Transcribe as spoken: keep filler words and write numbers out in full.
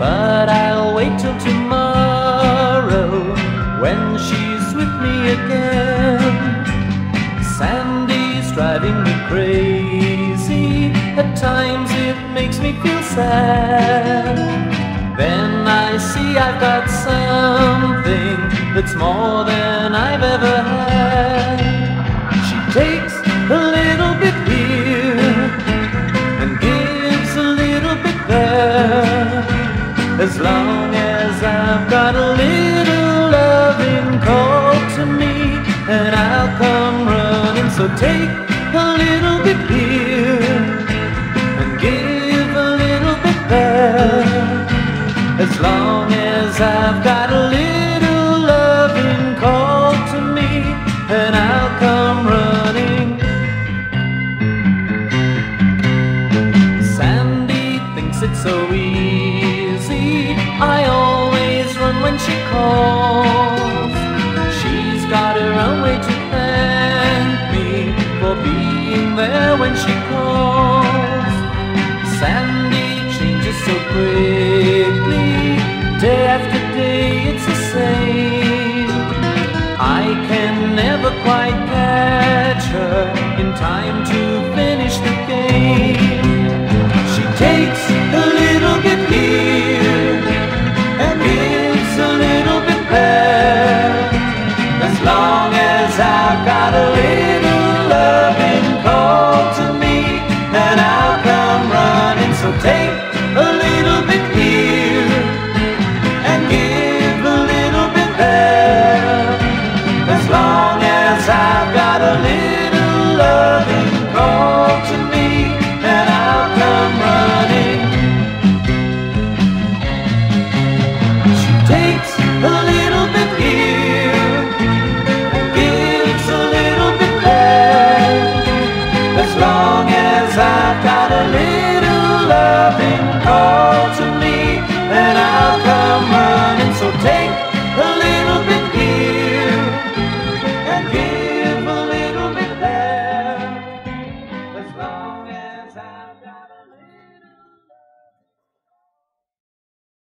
but I'll wait till tomorrow when she's with me again. Sandy's driving me crazy, at times it makes me feel sad. Then I see I've got something that's more than I've ever had. She takes a little bit here and gives a little bit there. As long as I've got a little loving call to me, and I'll come running. So take a little bit here and give a little bit there. As long as I've got a little loving call to me, and I'll come running. Sandy thinks it's so easy, I always run when she calls. She's got her own way to thank me for being there when she calls. Sandy changes so quickly, day after day it's the same. I can never quite catch her in time to